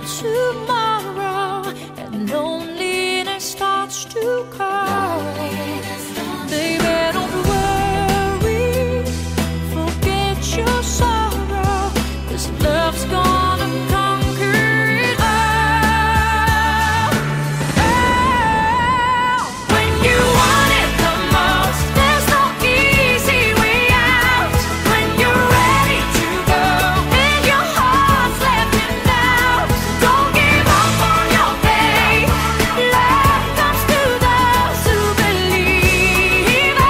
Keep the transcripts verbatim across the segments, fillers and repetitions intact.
tomorrow and loneliness starts to call. Baby, don't worry, forget your sorrow, 'cause love's gonna conquer it all. Oh, when you want it the most, there's no easy way out. When you're ready to go and your heart's left in doubt, don't give up on your faith. Love comes to those who believe it.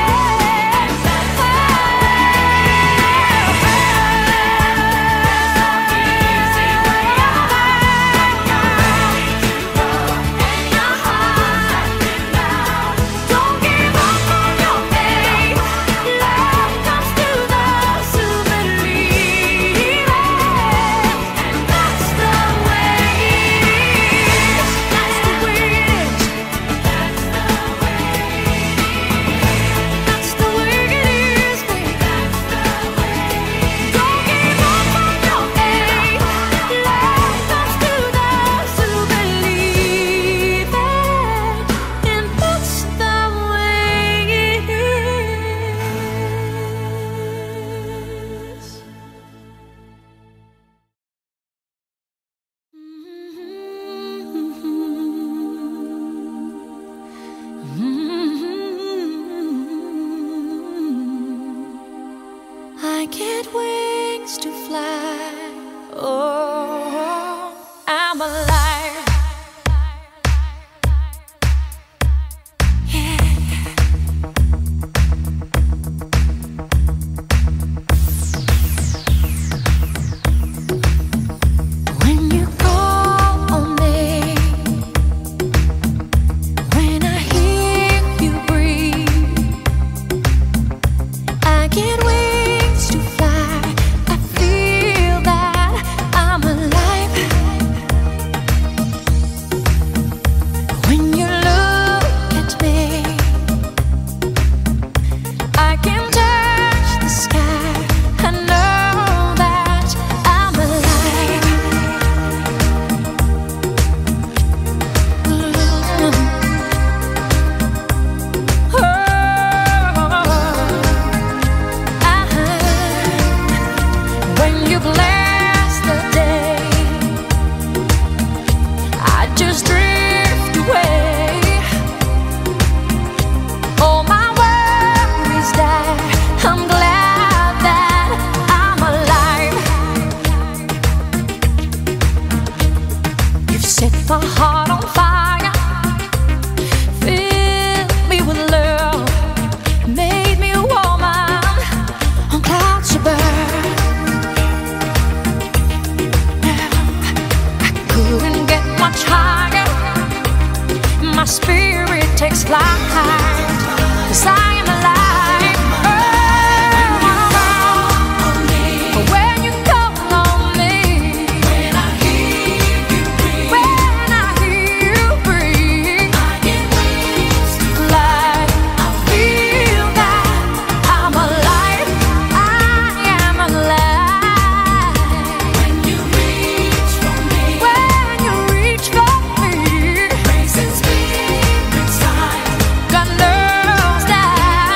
Don't give up on your faith. Love comes to those who believe it. And that's the way it is. That's the way it is. That's the way it is, baby. Don't give up on your faith. Love comes to those who believe it. And that's the way it is. I get wings to fly. Oh, I'm alive. Yeah. When you call on me, when I hear you breathe, I get wings to fly. I feel that I'm alive. When you look at me, I can touch the sky. I know that I'm alive. When you bless the day, I just drift away. All my worries die. I'm glad that I'm alive. You've set my heart on fire, filled me with love, made me a woman on clouds above. I couldn't get much higher. My spirit takes flight, 'cause I am alive. Oh, when you call on me, when I hear you breathe, when I hear you breathe, I get wings to fly. I feel that I'm alive. I am alive. When you reach for me, when you reach for me, praise and spirits high. God knows that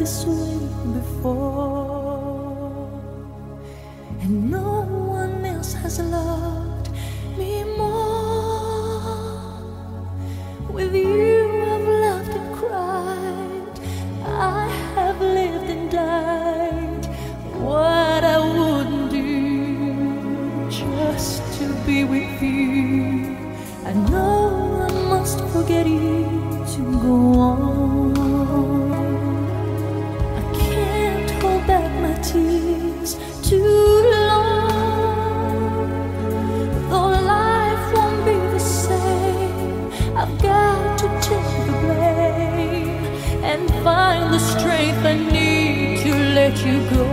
this way before, and no one else has loved me more. With you I've laughed and cried, I have lived and died. What I wouldn't do just to be with you. I know I must forget you to go on. I can't hold back my tears too long. Though life won't be the same, I've got to take the blame and find the strength I need to let you go.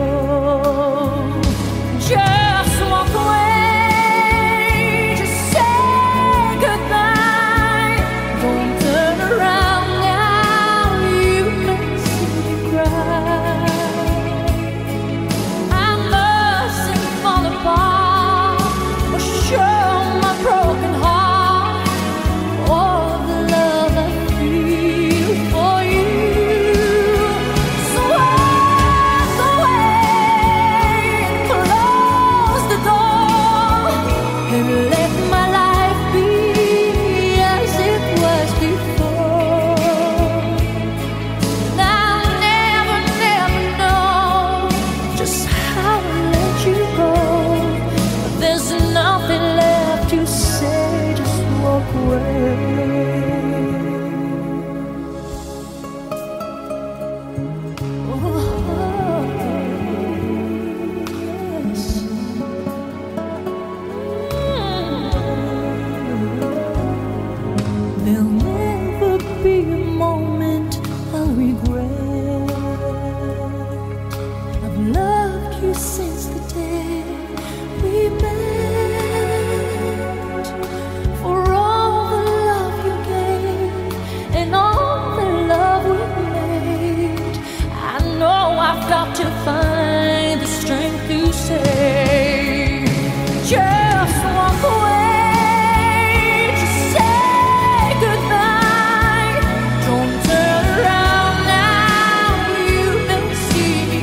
Just walk away, just say goodbye. Don't turn around now, you can see me cry. I mustn't fall apart or show my broken heart, all the love I feel for you. So walk away and close the door, and let my life be as it was before. Now I'll never, never know just how I let you go. But there's nothing left to say, just walk away. Oh, yes. There'll never be a moment I'll regret. I've loved you since the day we met. For all the love you gave and all the love we made, I know I've got to find the strength to say, just walk away, just say goodbye. Don't turn around now, you may see me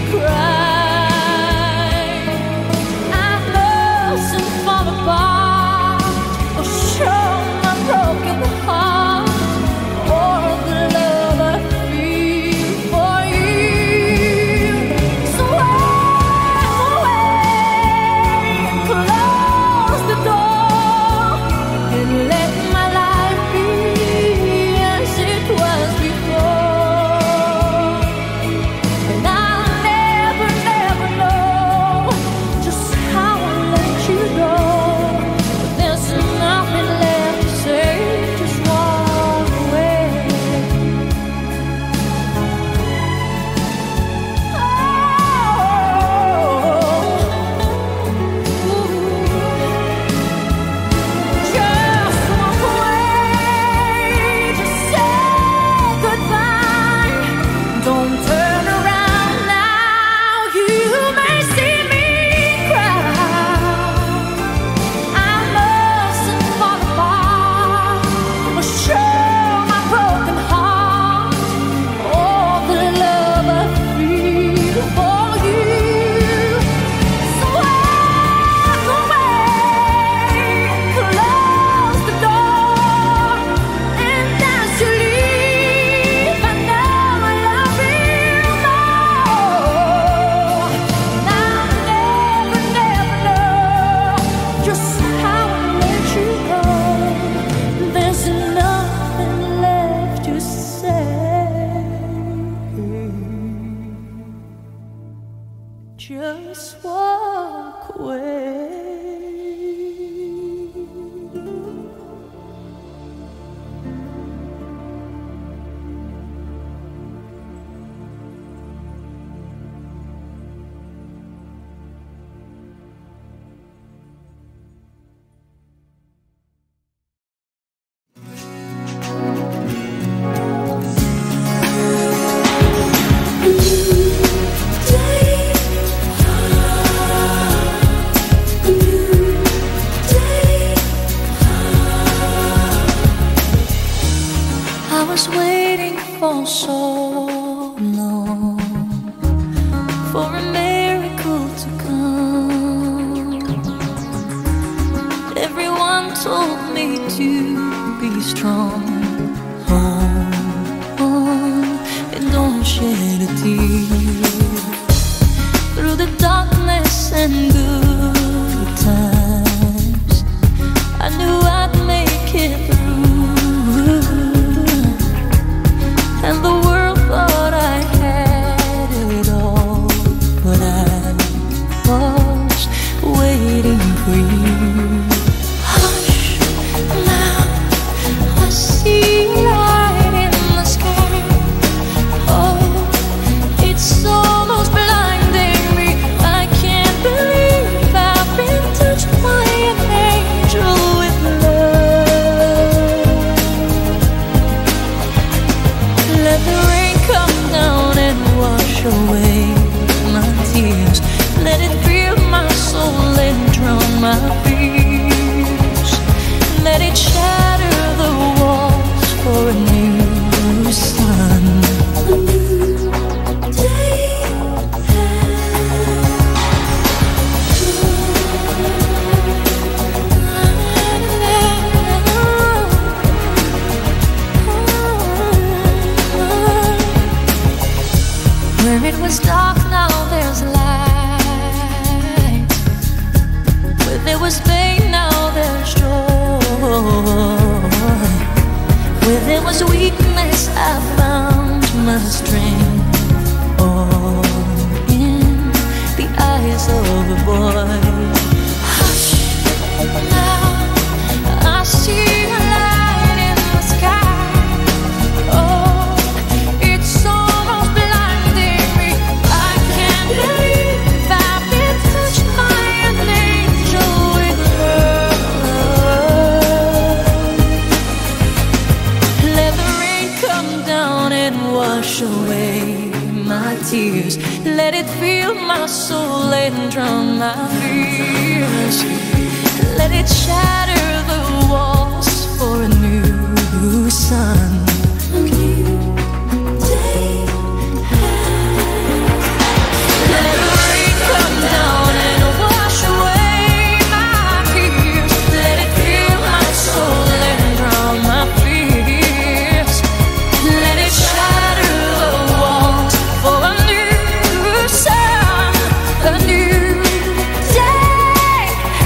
cry. I mustn't fall apart or show my broken heart, or the love I feel for you. So walk away and close the door, and let my life be as it was before. And I'll never, never know just how I let you go. But there's nothing left to say, just walk away. Just walk away, just say goodbye. Don't turn around now, you may see me cry. I mustn't fall apart or show my broken heart, all the love I feel for you. So walk away and close the door, and as you leave, I know I love you more. And I'll never, never know just how I let you go. There's nothing left to say, just walk away. I was waiting for so long. told me to be strong. Hold on and don't shed a tear. Through the darkness and good times, I knew I'd make it through. And the world thought I had it all, but I was waiting for you. Hush, now I see light in the sky. Oh, it's almost blinding me. I can't believe I've been touched by an angel with love. Let the rain come down and wash away my tears. Let it fill my soul and drown my fears. Let it shatter the walls for a new sun. A new day. Where it was dark, now there's light. Where there was pain, now there's joy. Where there was weakness, I found my strength. All in the eyes of a boy. Hush, now I see a light in the sky. Oh, it's almost blinding me. I can't believe I've been touched by an angel with love. Let the rain come down and wash away my tears. Let it fill my soul and drown my fears. Let it shatter the walls for a new sun. A new day. Let the rain come down and wash away my tears. Let it fill my soul and drown my fears. Let it shatter the walls for a new sun, a new day.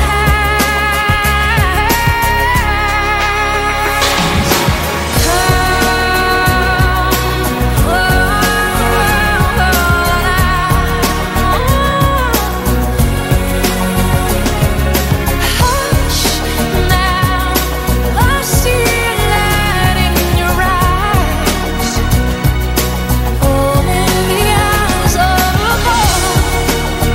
Hush, now I see a light in your eyes. Oh, in the eyes of a boy.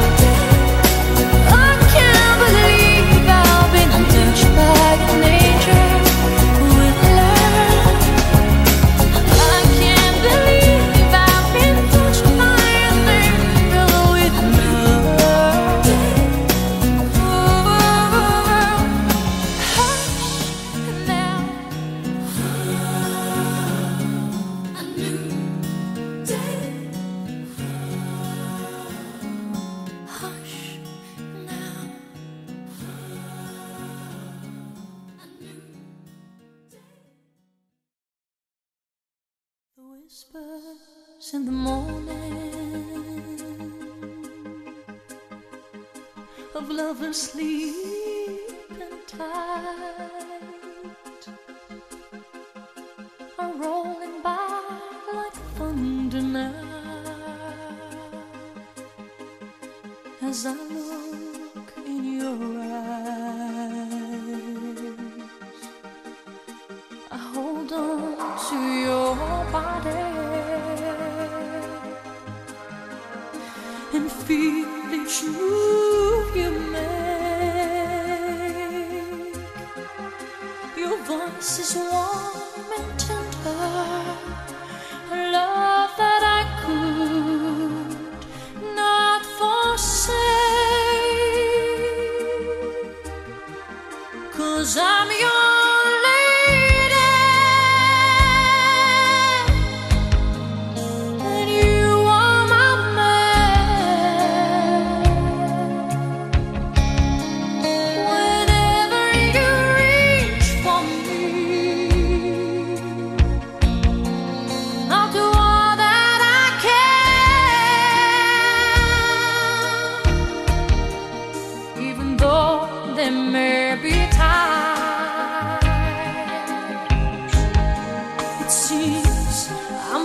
I can't believe I've been touched by an angel with love. I can't believe I've been touched by an angel with love. Hush now, a new day. Hush now, a new day. The whispers in the morning of lovers sleeping tight are rolling by like thunder now. As I look in your eyes, I hold on to your body and feel each move you make. Your voice is warm and tender, a love that I could not forsake. 'Cause I'm your lady and you are my man. Whenever you reach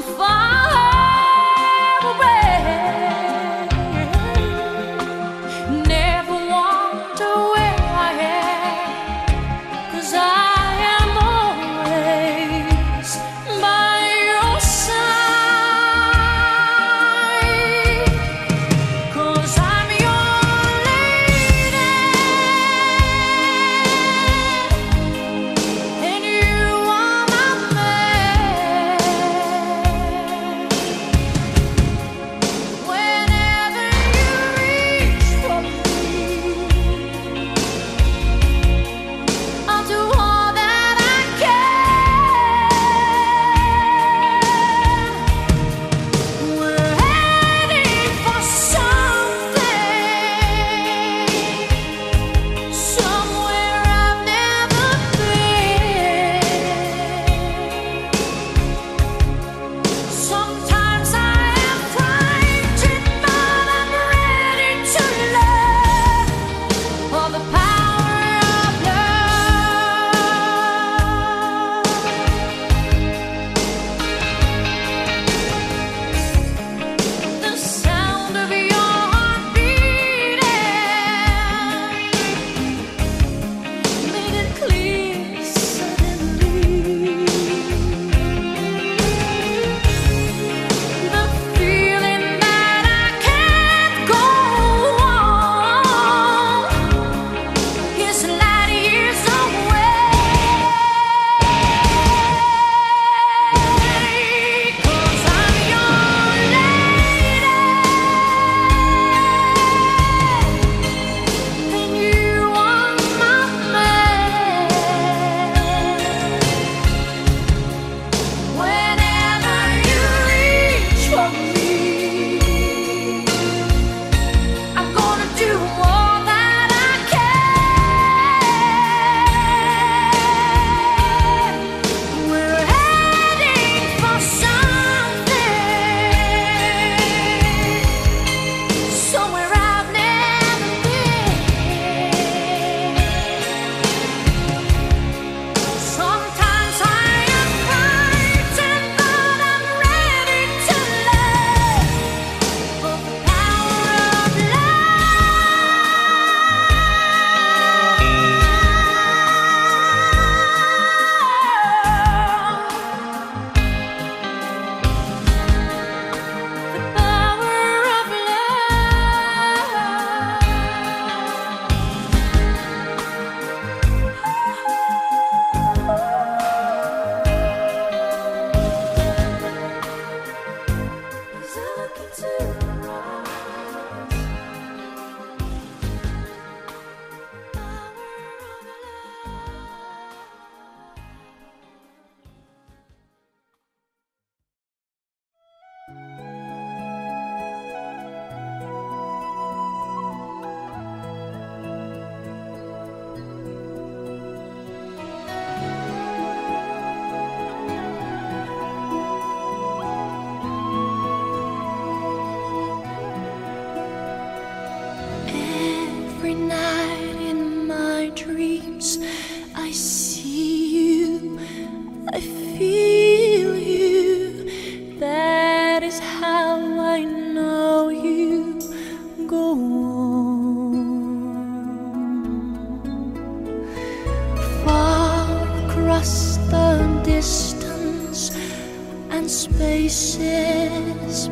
spaces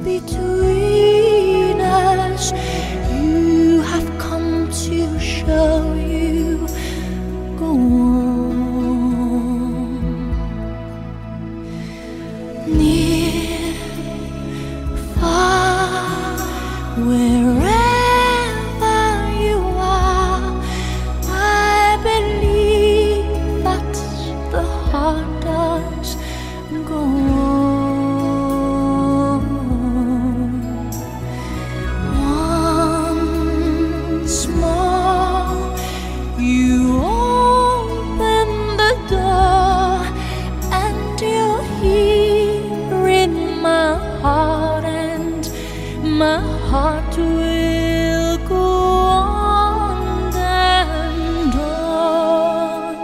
between us. You have come to show you. Go on. Near, far, wherever you are, I believe that the heart does go on. Once more, you open the door, and you're here in my heart, and my heart will go on and on.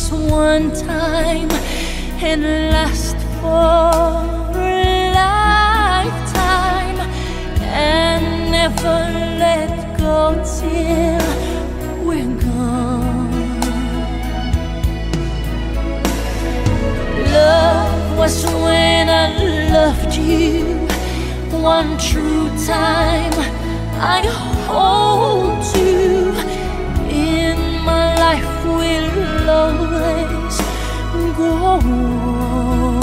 just one time and last for a lifetime, and never let go till we're gone. Love was when I loved you one true time. I hold you in my life, will always go on.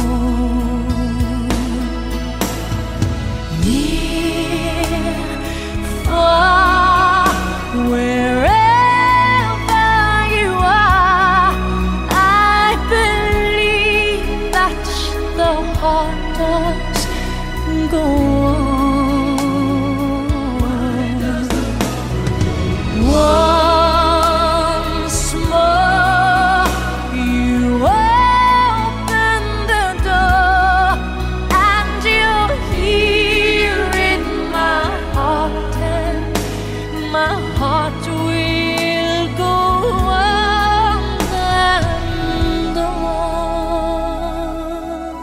Near, far, wherever you are, I believe that the heart does go on. Once more, you open the door, and you're here in my heart, and my heart will go on and on.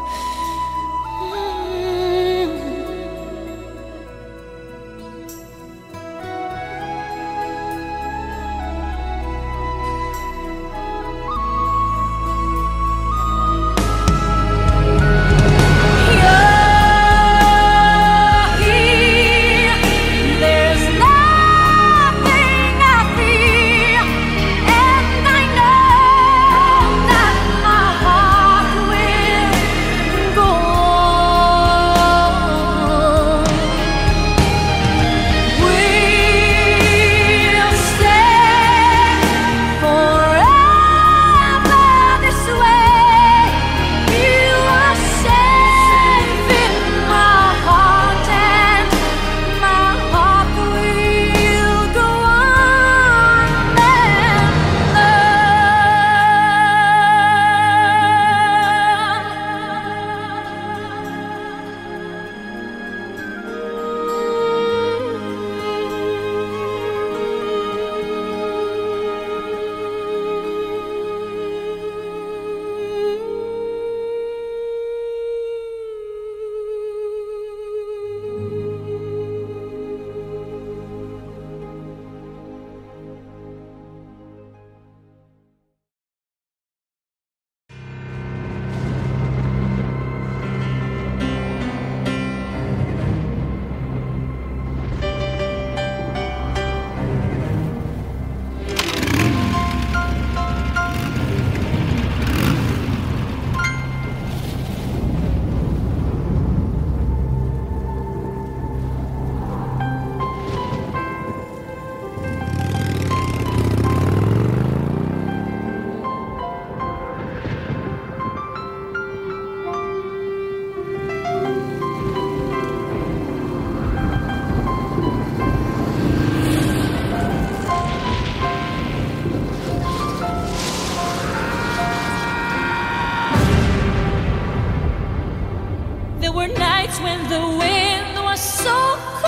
There were nights when the wind was so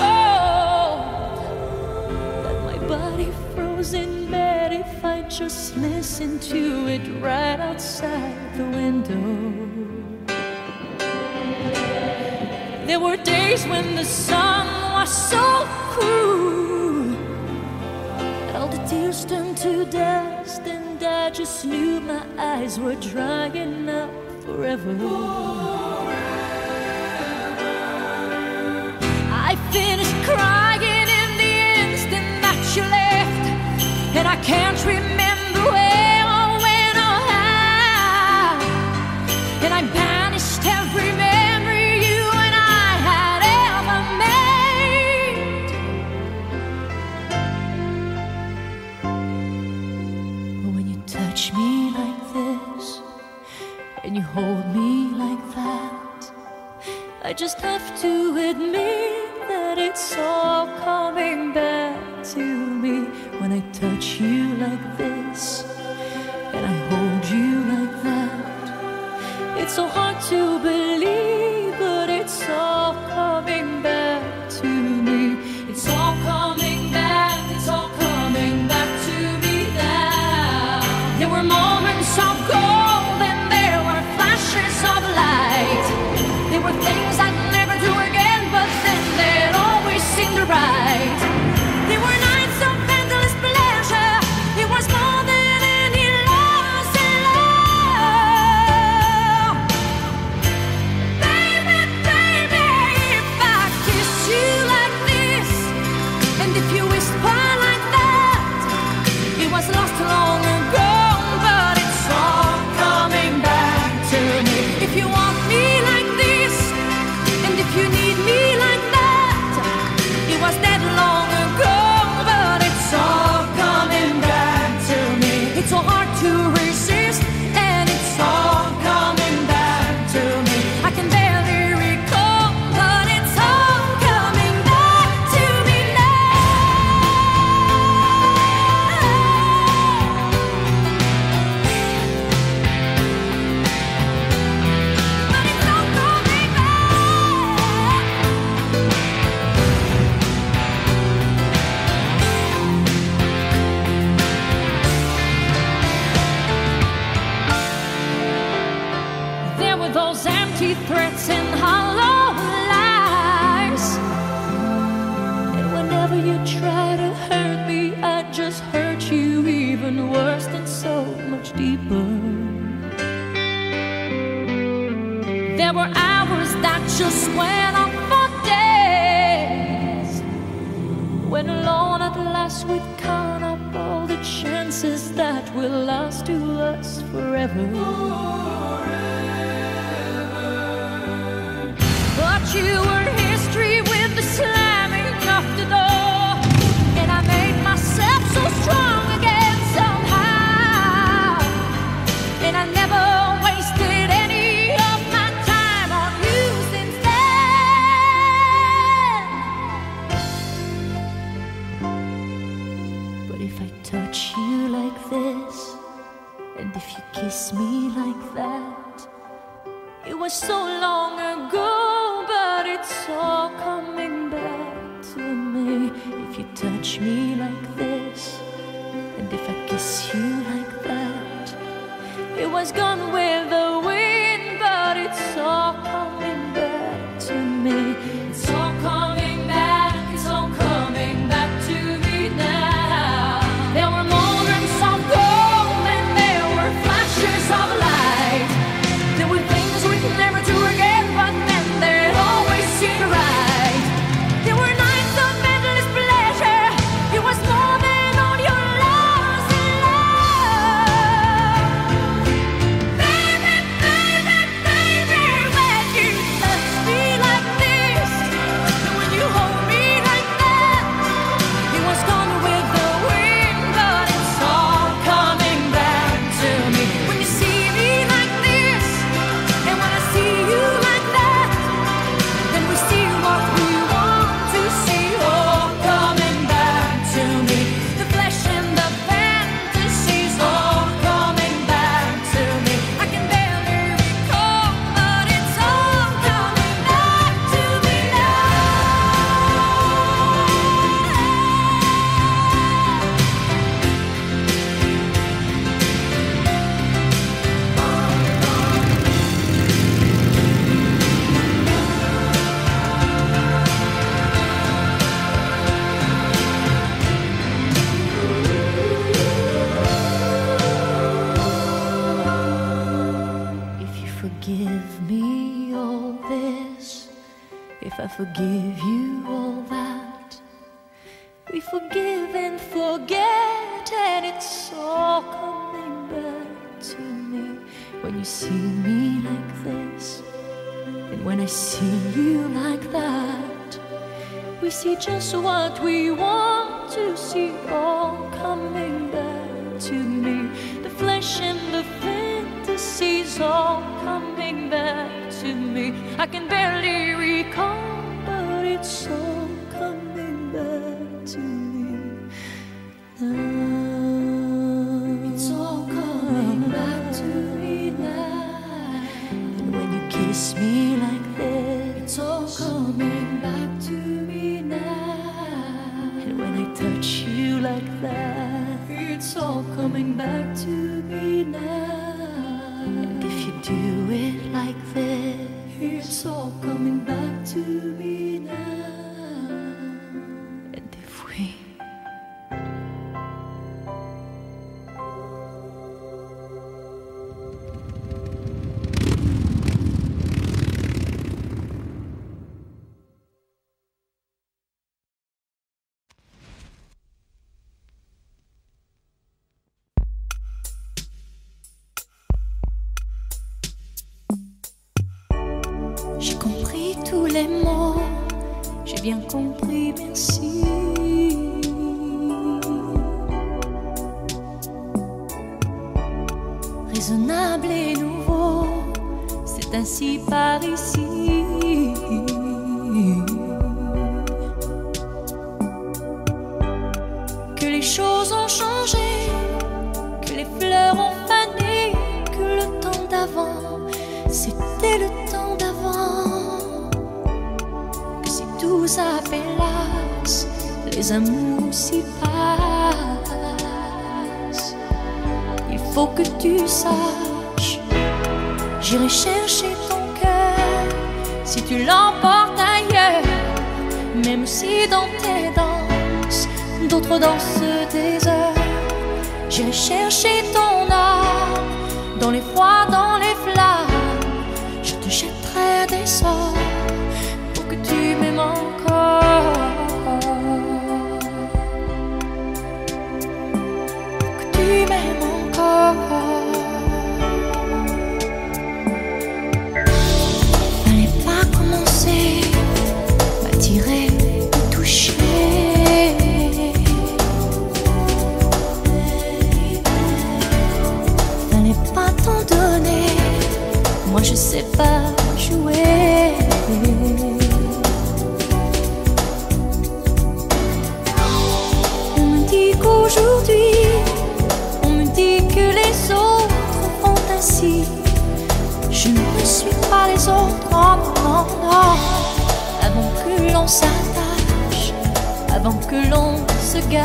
cold that my body froze in bed if I just listened to it right outside the window. There were days when the sun was so cruel that all the tears turned to dust, and I just knew my eyes were drying up forever. I finished crying in the instant that you left, and I can't remember where or when or how, and I banished every memory you and I had ever made. But when you touch me like this, and you hold me like that, I just have to admit that it's all coming back to me. When I touch you like this, and I hold you like that, it's so hard to believe, but it's all coming back to me. It's all coming back, it's all coming back to me now. There were moments were hours that just went on for days. When alone at last we'd count up all the chances that will last to us forever. But you were history with the slamming of the door, and I made myself so strong again somehow. And I never wasted any of my time on you since then. But if I touch you like this, and if you kiss me like that, it was so long ago, but it's all coming back to me. If you touch me like this, and if I kiss you like that, it was gone with the wind, but it's all coming back to me. It's all coming back, it's all coming back to me now. There were moments of gold and there were flashes of light. There were things we'd never do again, but then they'd always seem right. There were nights of endless pleasure. It was more than all your loves in love. Baby, baby, baby, when you touch me like this, and when you hold me like that, it was gone with the wind, but it's all coming back to me. When you see me like this, and when I see you like that, then we see what we want to see, all coming back to me. The flesh and the fantasies, all coming back to me. I can barely recall, but it's all coming back to me now. If you forgive me all this, if I forgive you all that, we forgive and forget, and it's all coming back to me. When you see me like this, and when I see you like that, we see just what we want to see, all coming back to me. The flesh and the fantasies, all coming back to me. I can barely recall, but it's all coming back to me now. It's all coming back to me now. And when you kiss me like this, it's all coming back to me now. And when I touch you like that, it's all coming back to me now. And if you do it like this, it's all coming back to me now. And if we J'ai compris tous les mots, j'ai bien compris, merci. Raisonnable et nouveau, c'est ainsi par ici. Que les choses ont changé, que les fleurs ont fané, que le temps d'avant, c'était le temps d'avant. Que si tout s'appelasse, les amours s'y passent. Il faut que tu saches, j'irai chercher ton cœur si tu l'emportes ailleurs. Même si dans tes danses, d'autres dansent des heures. J'irai chercher ton âme, dans les froids, dans les flammes. Je te jetterai sors pour que tu m'aimes encore, pour que tu m'aimes encore. Fallait pas commencer à tirer, à toucher. Moi je sais pas jouer. On me dit qu'aujourd'hui, on me dit que les autres font ainsi. Je ne suis pas les autres, non, non, non. Avant que l'on s'attache, avant que l'on se gâche,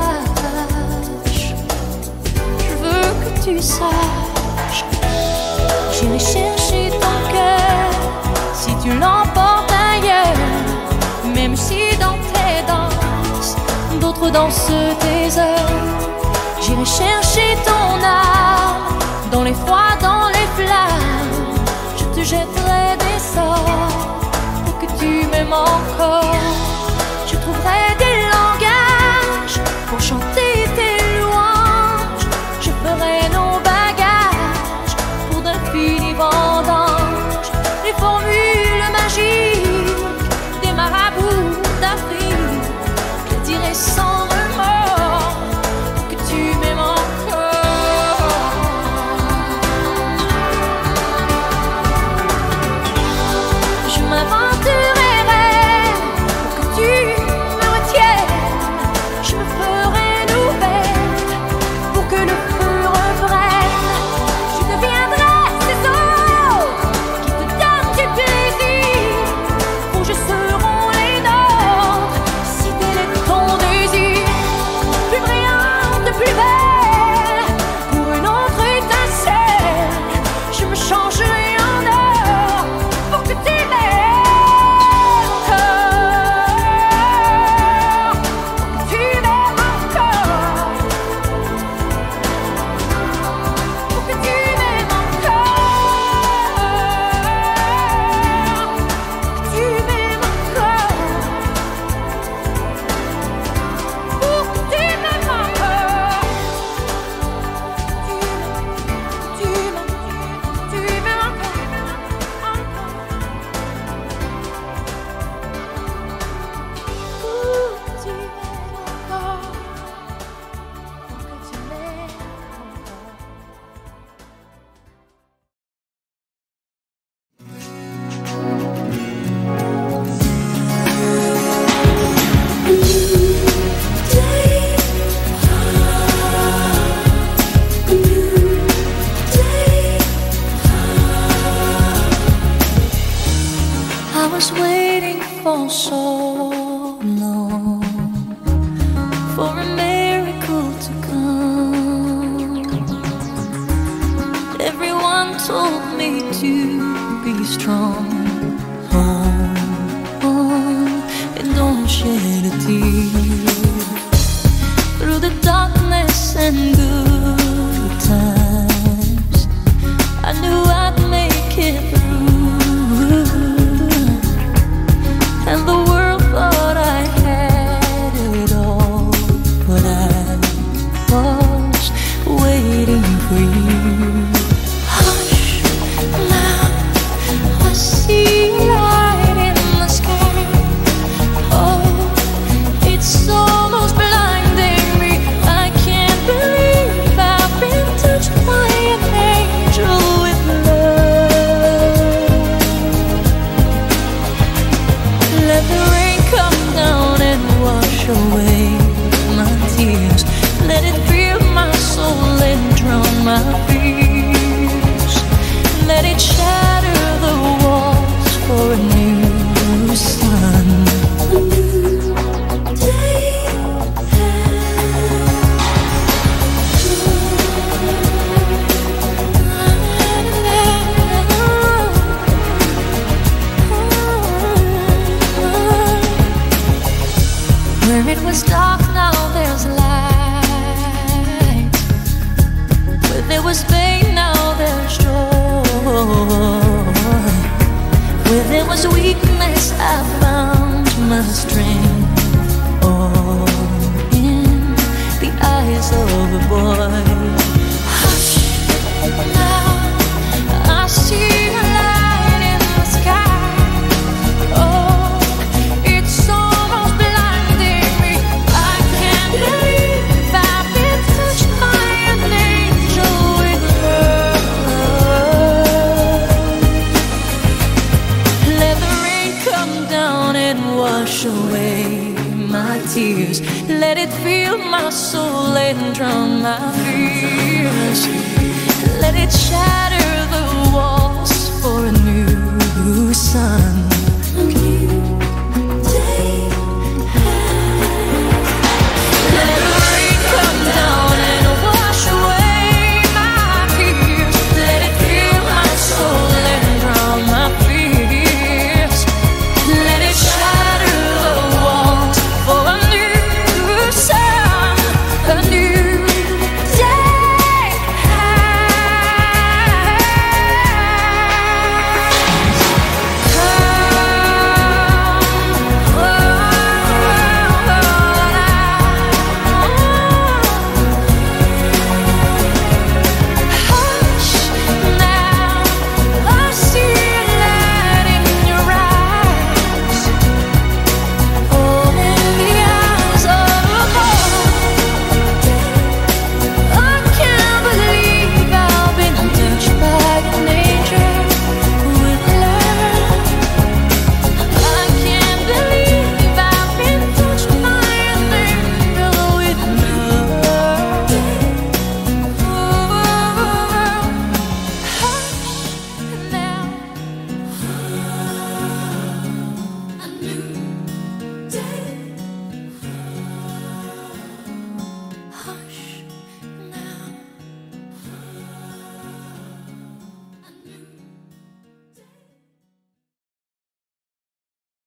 je veux que tu saches. J'irai chercher ton cœur si tu l'emportes ailleurs, même si dans tes danses d'autres dansent tes heures. J'irai chercher ton âme dans les froids, dans les flammes. Je te jetterai des sorts pour que tu m'aimes encore. Je trouverai des langages pour chanter tes louanges. Je ferai nos bagages pour d'infinis vendanges, les formules magiques des marabouts d'Afrique. Je dirai sans remords que tu m'aimes encore. Je m'aventurerai pour que tu me retiennes. Je me ferai nouvelle pour que le feu reprenne. Je deviendrai ces eaux qui te donnent du plaisir. Pour je seront les nôtres si tel est ton désir. Plus brillante, plus belle, pour une autre étincelle. Je me changerai en or pour que tu m'aimes encore. Pour que tu m'aimes encore. Pour que tu m'aimes encore. Pour que tu m'aimes encore. Pour que tu m'aimes encore. Tu m'aimes, tu m'aimes encore, encore. Pour que tu m'aimes encore. Pour que tu m'aimes encore. I was waiting for so long for a miracle to come. Everyone told me to be strong. Oh, oh, and don't shed a tear. Through the darkness and good times, I knew I'd make it through. And the world thought I had it all, but I was waiting for you. Hush, now I see light in the sky. Oh, it's almost blinding me. I can't believe strength, all in the eyes of a boy. Hush, now I see a light in the sky. Oh, it's almost blinding me. I can't believe I've been touched by an angel with love. Let the rain come down and wash away my tears. Let it fill my soul and drown my fears. Let it shatter the walls for a new sun.